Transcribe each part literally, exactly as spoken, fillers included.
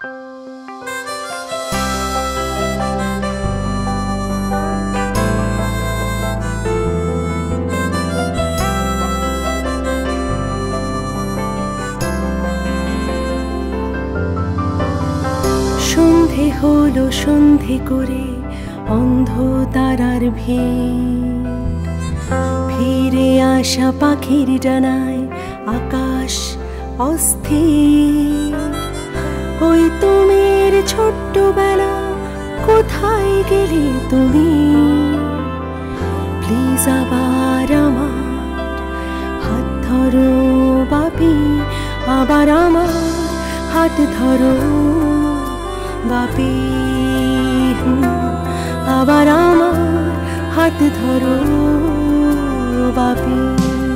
সন্ধে হলো সন্ধে করে অন্ধ তারার ভিড়, ফিরে আসা পাখির ডানায় আকাশ অস্থির। ওই তুমির ছোট্টবেলা কোথায় গেলে তুমি? প্লিজ আবার আমার হাত ধরো বাপি, আবার আমার হাত ধরো বাপি, আবার আমার হাত ধরো বাপি।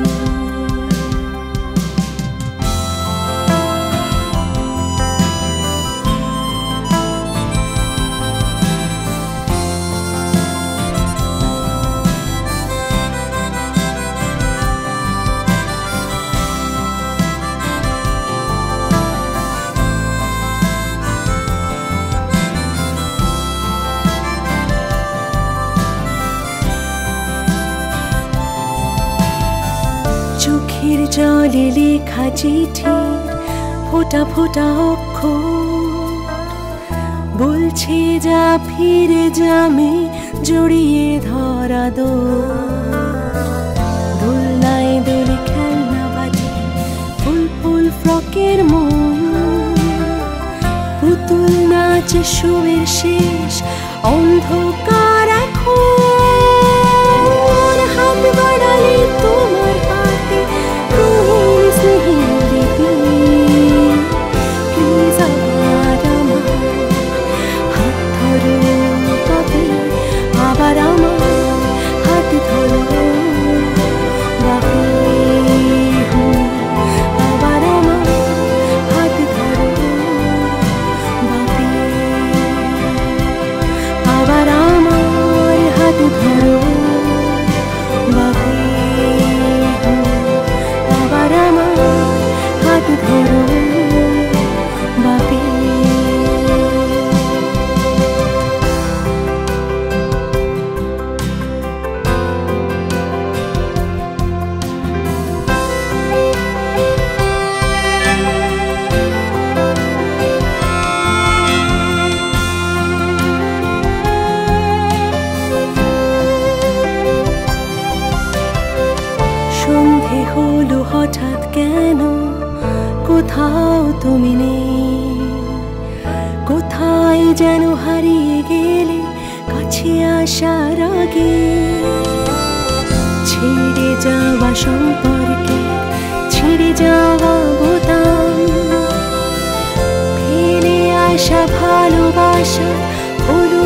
চোখের জলে লেখা চিঠি ফোটা ফোটা অক্ষর বলছে যা ফিরে যাবে জড়িয়ে ধরা দোলনায় দোলে খেলনা বাজে ফুল ফুল ফ্রকের মন, পুতুল নাচে শোয়ের শেষ অন্ধকার এখন। হাত বাড়ালে তোমার হাতে রঙিন স্নেহের লিপি, প্লিজ আবার আমার হাত ধরো বাপি, আবার আমার হাত ধরো বাপি, আবার আমার হাত ধরো বাপি, আবার আমার হাত ধরো বাপি, আবার আমার হাত ধরো বাপি। সন্ধে হলো হঠাৎ কেন, কোথাও তুমি নেই, কোথায় যেন হারিয়ে গেলে কাছে আসার আগে। ছেড়ে যাওয়া সম্পর্কে ছেড়ে যাওয়া বোতাম, ফেলে আসা ভালোবাসা হলো